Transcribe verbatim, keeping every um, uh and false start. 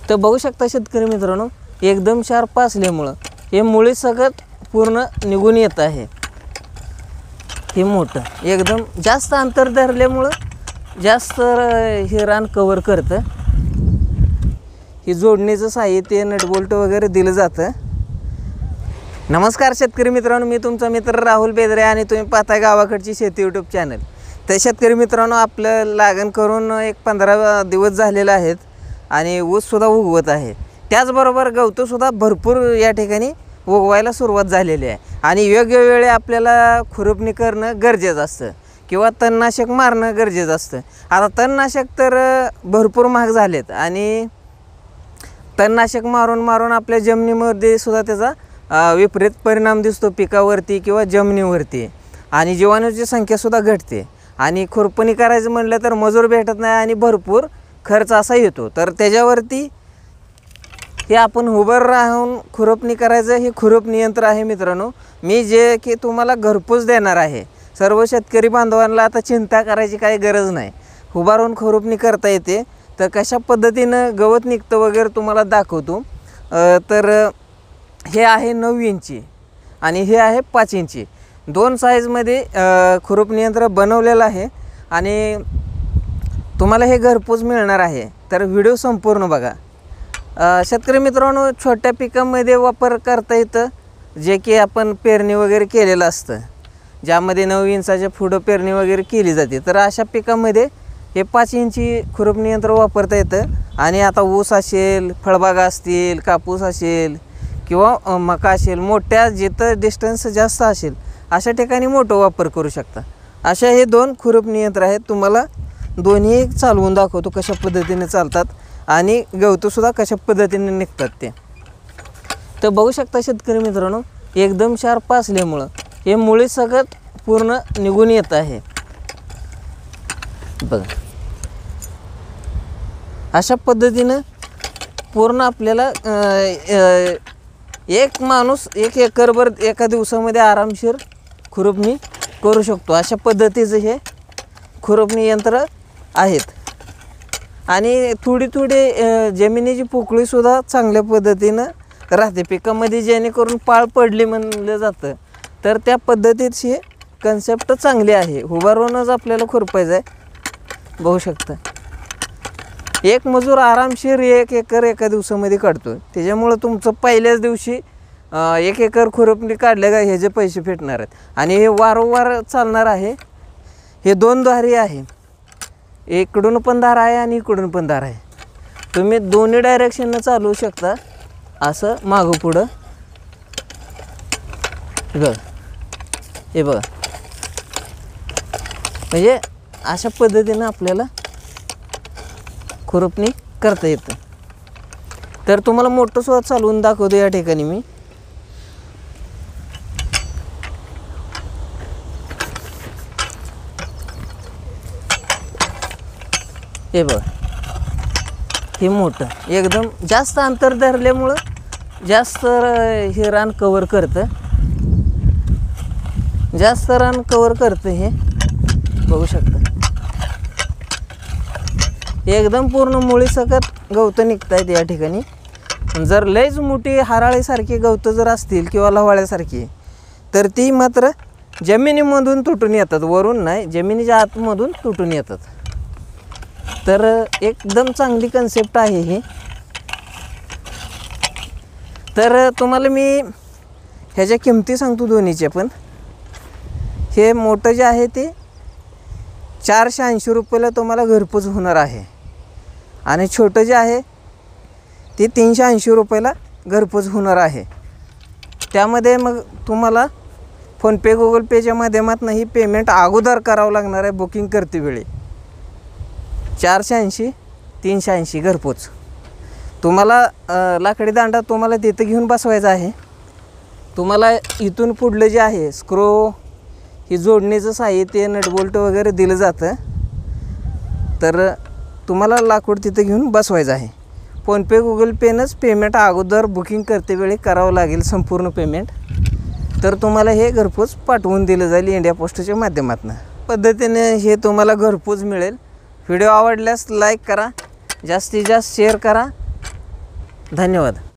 तर बघू शकता शेतकरी मित्रांनो, एकदम शार्प असल्यामुळं हे मुळी सगळं पूर्ण निघून येत आहे। हे मोठं एकदम जास्त अंतर धरल्यामुळं जास्त हे रान कव्हर करतं। हे जोडणीचं साहित्य नटबोल्ट वगैरे दिलं जातं। नमस्कार शेतकरी मित्रांनो, मी तुमचा मित्र राहुल बेदरे आणि तुम्ही पाहताय गावाकडची शेती यूट्यूब चॅनल। तर शेतकरी मित्रांनो, आपलं लागण करून एक पंधरा दिवस झालेले आहेत आणि ऊससुद्धा उगवत आहे। त्याचबरोबर गवतंसुद्धा भरपूर या ठिकाणी उगवायला सुरुवात झालेली आहे आणि योग्य वेळी आपल्याला खुरपणी करणं गरजेचं असतं किंवा तणनाशक मारणं गरजेचं असतं। आता तणनाशक तर भरपूर महाग झालेत आणि तणनाशक मारून मारून आपल्या जमिनीमध्ये सुद्धा त्याचा विपरीत परिणाम दिसतो पिकावरती किंवा जमिनीवरती आणि जीवाणूची संख्यासुद्धा घटते आणि खुरपणी करायचं म्हटलं तर मजूर भेटत नाही आणि भरपूर खर्च असा येतो। तर त्याच्यावरती हे आपण उभं राहून खुरपणी करायचं हे खुरपणी यंत्र आहे मित्रांनो, मी जे की तुम्हाला घरपोच देणार आहे। सर्व शेतकरी बांधवांना आता चिंता करायची काही गरज नाही, उभा राहून खुरपणी करता येते। तर कशा पद्धतीनं गवत निघतं वगैरे तुम्हाला दाखवतो। तर हे आहे नऊ इंची आणि हे आहे पाच इंची, दोन साईजमध्ये खुरपणी यंत्र बनवलेलं आहे आणि तुम्हाला हे घरपोच मिळणार आहे। तर व्हिडिओ संपूर्ण बघा। शेतकरी मित्रांनो, छोट्या पिकांमध्ये वापर करता येतं, जे की आपण पेरणी वगैरे केलेलं असतं, ज्यामध्ये नऊ इंचाच्या पुढं पेरणी वगैरे केली जाते। तर अशा पिकांमध्ये हे पाच इंची खुरपणी यंत्र वापरता येतं आणि आता ऊस असेल, फळबागा असतील, कापूस असेल किंवा मका असेल, मोठ्या जिथं डिस्टन्स जास्त असेल अशा ठिकाणी मोठं वापर करू शकता। अशा हे दोन खुरपणी यंत्र आहेत, तुम्हाला दोन्ही चालवून दाखवतो कशा पद्धतीने चालतात आणि गवतंसुद्धा कशा पद्धतीने निघतात ते। तर बघू शकता शेतकरी मित्रांनो, एकदम शार्प असल्यामुळं हे मुळी सगळं पूर्ण निघून येत आहे। बघा अशा पद्धतीनं पूर्ण आपल्याला एक माणूस एक एकरभर एका दिवसामध्ये आरामशीर खुरपणी करू शकतो। अशा पद्धतीचं हे खुरपणी यंत्र आहेत आणि थोडी थोडी जमिनीची पोकळीसुद्धा चांगल्या पद्धतीनं राहते पिकामध्ये, जेणेकरून पाळ पडली म्हणलं जातं। तर त्या पद्धतीची कन्सेप्ट चांगली आहे, उभा राहूनच आपल्याला खुरपायचं आहे। बघू शकता एक मजूर आरामशीर एक एकर एका दिवसामध्ये काढतो, त्याच्यामुळं तुमचं पहिल्याच दिवशी एक एकर खुरपणी काढले का ह्याचे पैसे भेटणार आहेत आणि हे वारंवार चालणार आहे। हे दोन धारी आहे, इकडून पण धार आहे आणि इकडून पण धार आहे, तुम्ही दोन्ही डायरेक्शननं चालवू शकता, असं मागं पुढं। बघ हे बघा, म्हणजे अशा पद्धतीनं आपल्याला खुरपणी करता येतं। तर तुम्हाला मोठं सुद्धा चालवून दाखवतो या ठिकाणी मी। हे बघ, हे मोठं एकदम जास्त अंतर धरल्यामुळं जास्त हे रान कव्हर करतं, जास्त रान कव्हर करतं हे। बघू शकता एकदम पूर्ण मुळी सकट गवतं निघत आहेत या ठिकाणी। जर लयच मोठी हराळीसारखी गवतं जर असतील किंवा लवाळ्यासारखी, तर ती मात्र जमिनीमधून तुटून येतात, वरून नाही जमिनीच्या आतमधून तुटून येतात। तर एकदम चांगली कन्सेप्ट आहे ही। तर तुम्हाला मी ह्याच्या किमती सांगतो दोन्हीचे पण। हे मोठं जे आहे ते चारशे ऐंशी रुपयाला तुम्हाला घरपोच होणार आहे आणि छोटं जे आहे ते तीनशे ऐंशी रुपयाला घरपोच होणार आहे। त्यामध्ये मग तुम्हाला फोनपे गुगल पेच्या माध्यमातून ही पेमेंट अगोदर करावं लागणार आहे बुकिंग करते वेळी। चारशे ऐंशी तीनशे ऐंशी घरपोच। तुम्हाला लाकडी दांडा तुम्हाला तिथं घेऊन बसवायचा आहे। तुम्हाला इथून पुढलं जे आहे स्क्रो ही जोडणीचं साहित्य नटबोल्ट वगैरे दिलं जातं, तर तुम्हाला लाकूड तिथं घेऊन बसवायचं आहे। फोनपे गुगल पेनंच पेमेंट अगोदर बुकिंग करते वेळी करावं लागेल संपूर्ण पेमेंट, तर तुम्हाला हे घरपोच पाठवून दिलं जाईल इंडिया पोस्टच्या माध्यमातून। पद्धतीने हे तुम्हाला घरपोच मिळेल। व्हिडिओ आवडल्यास लाईक करा, जास्तीत जास्त शेअर करा धन्यवाद.